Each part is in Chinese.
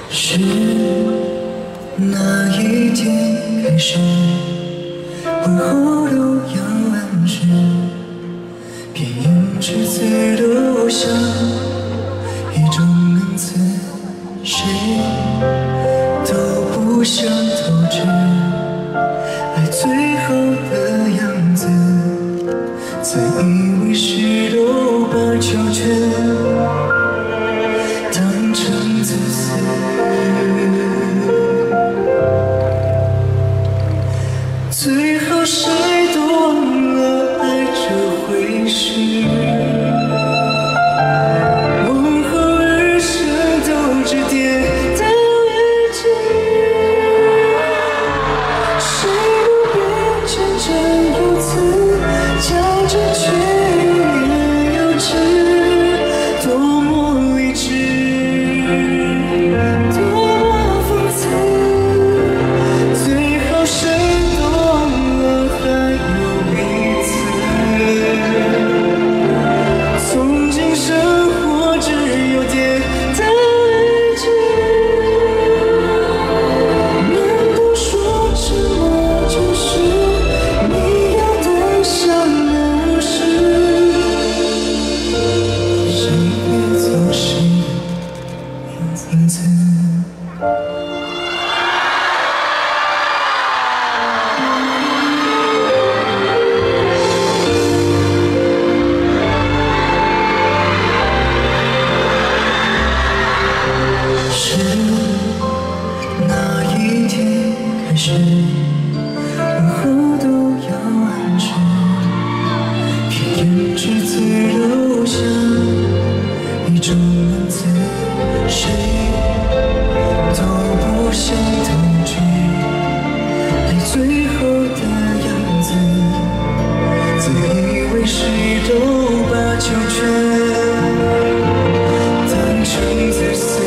是哪一天开始，问候都要按时，便胭脂醉都像一种恩赐，谁都不想透支爱最后的样子，自以为是都把求全当成自私。最后谁都忘了爱这回事，往后余生都只跌到为止。谁都别真正如此，较真却越幼稚，多么理智，多么讽刺。最后谁是问候都要按时，偏胭脂醉都像一种恩赐，谁都不想透支爱最后的样子，自以为谁都把求全当成自私。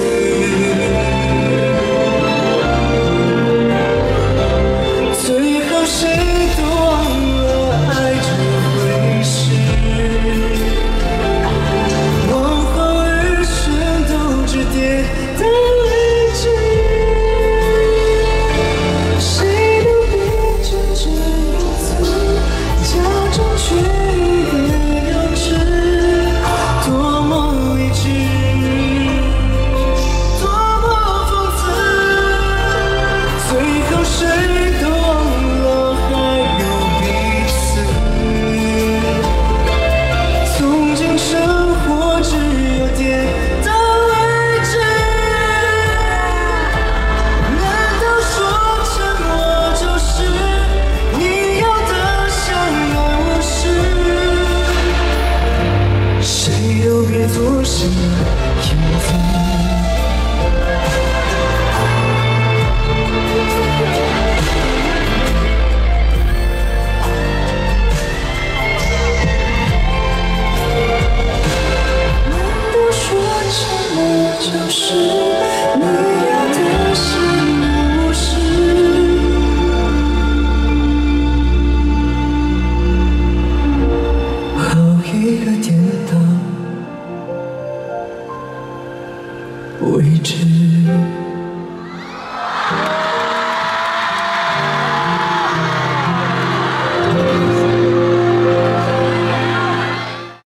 别做什么影子，难道说沉默就是你要的相安无事？好一个颠倒位置。